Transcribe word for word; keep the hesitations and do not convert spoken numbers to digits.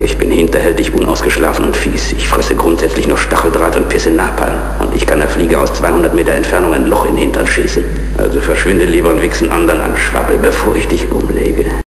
Ich bin hinterhältig, unausgeschlafen und fies. Ich fresse grundsätzlich nur Stacheldraht und pisse Napalm. Und ich kann der Fliege aus zweihundert Meter Entfernung ein Loch in den Hintern schießen. Also verschwinde lieber und wichsen anderen an Schwabbel, bevor ich dich umlege.